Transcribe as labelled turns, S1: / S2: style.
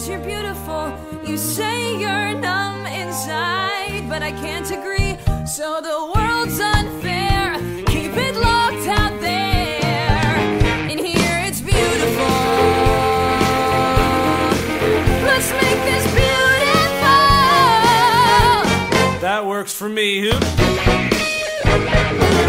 S1: you're beautiful. You say you're numb inside, but I can't agree. So the world's unfair, keep it locked out there. In here it's beautiful. Let's make this beautiful.
S2: That works for me.